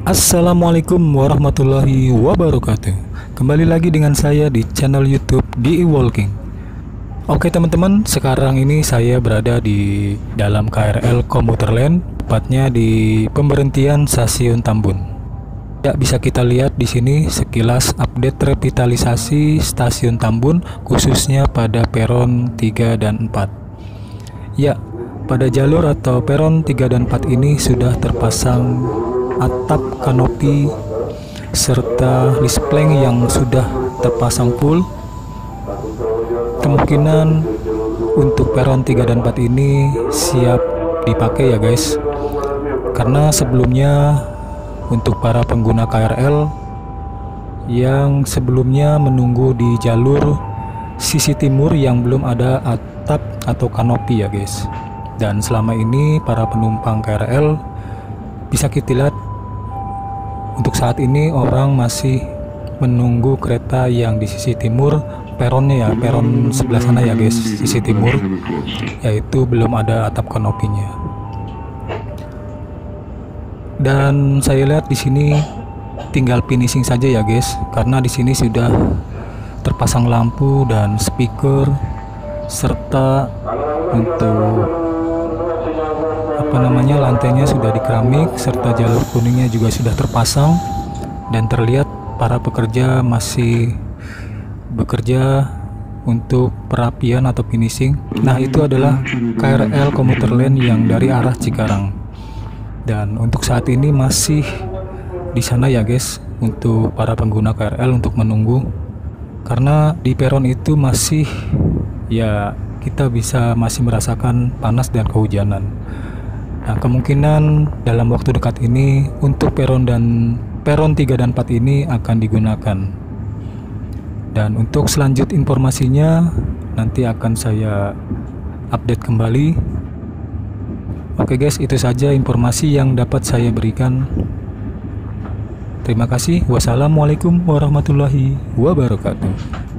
Assalamualaikum warahmatullahi wabarakatuh. Kembali lagi dengan saya di channel YouTube di Walking. Oke teman-teman, sekarang ini saya berada di dalam KRL Komuter Lain, tepatnya di pemberhentian Stasiun Tambun. Ya, bisa kita lihat di sini sekilas update revitalisasi Stasiun Tambun, khususnya pada peron 3 dan 4. Ya, pada jalur atau peron 3 dan 4 ini sudah terpasang atap kanopi serta display yang sudah terpasang full. Kemungkinan untuk peron 3 dan 4 ini siap dipakai ya guys, karena sebelumnya untuk para pengguna KRL yang sebelumnya menunggu di jalur sisi timur yang belum ada atap atau kanopi ya guys, dan selama ini para penumpang KRL bisa kita lihat untuk saat ini orang masih menunggu kereta yang di sisi timur peronnya ya, peron sebelah sana ya guys, sisi timur, yaitu belum ada atap kanopinya. Dan saya lihat di sini tinggal finishing saja ya guys, karena di sini sudah terpasang lampu dan speaker serta untuk lantainya sudah di keramik serta jalur kuningnya juga sudah terpasang, dan terlihat para pekerja masih bekerja untuk perapian atau finishing. Nah, itu adalah KRL Komuter Lain yang dari arah Cikarang, dan untuk saat ini masih di sana ya guys untuk para pengguna KRL untuk menunggu, karena di peron itu masih ya kita bisa masih merasakan panas dan kehujanan. Nah, kemungkinan dalam waktu dekat ini untuk peron 3 dan 4 ini akan digunakan. Dan untuk selanjut informasinya nanti akan saya update kembali. Oke guys, itu saja informasi yang dapat saya berikan. Terima kasih. Wassalamualaikum warahmatullahi wabarakatuh.